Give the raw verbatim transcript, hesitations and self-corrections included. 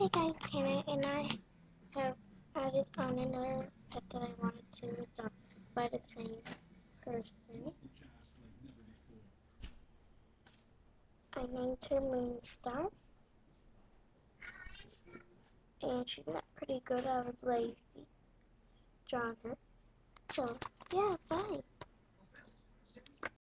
Hey guys, Tana, and I have added on another pet that I wanted to adopt by the same person. I named her Moonstar, and she's not pretty good. I was lazy drawing her. So, yeah, bye.